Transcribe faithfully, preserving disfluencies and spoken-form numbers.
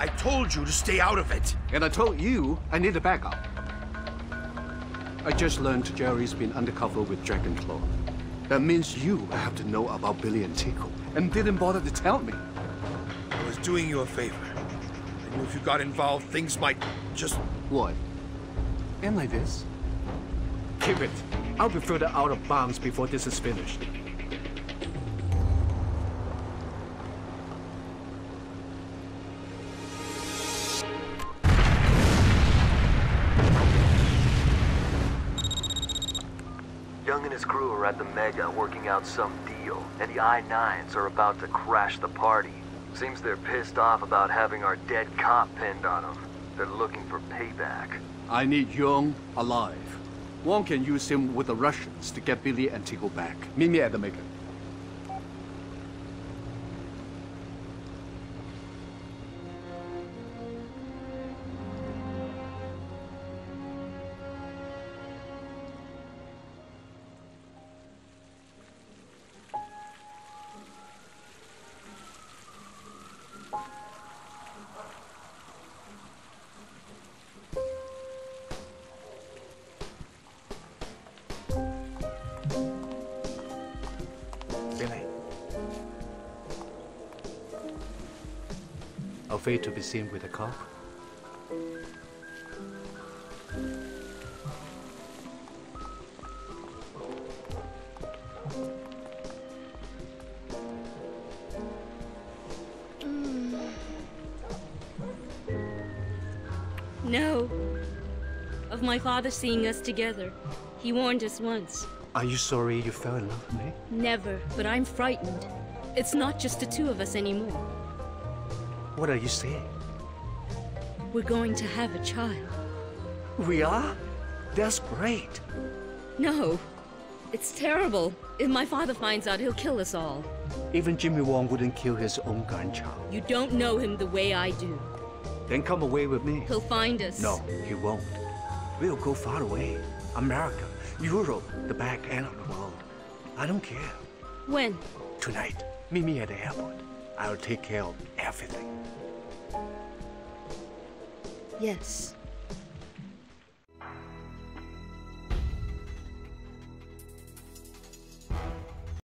I told you to stay out of it. And I told you I need a backup. I just learned Jerry's been undercover with Dragonclaw. That means you have to know about Billy and Tico, and didn't bother to tell me. I was doing you a favor. I knew if you got involved, things might just... What? End like this? Keep it. I'll be further out of bounds before this is finished. Young and his crew are at the Mega working out some deal, and the I nines are about to crash the party. Seems they're pissed off about having our dead cop pinned on them. They're looking for payback. I need Young alive. Wong can use him with the Russians to get Billy and Tico back. Meet me at the Mega. Billy. Afraid to be seen with a cop? No. Of my father seeing us together. He warned us once. Are you sorry you fell in love with me? Never, but I'm frightened. It's not just the two of us anymore. What are you saying? We're going to have a child. We are? That's great. No. It's terrible. If my father finds out, he'll kill us all. Even Jimmy Wong wouldn't kill his own grandchild. You don't know him the way I do. Then come away with me. He'll find us. No, he won't. We'll go far away. America, Europe, the back end of the world. I don't care. When? Tonight. Meet me at the airport. I'll take care of everything. Yes.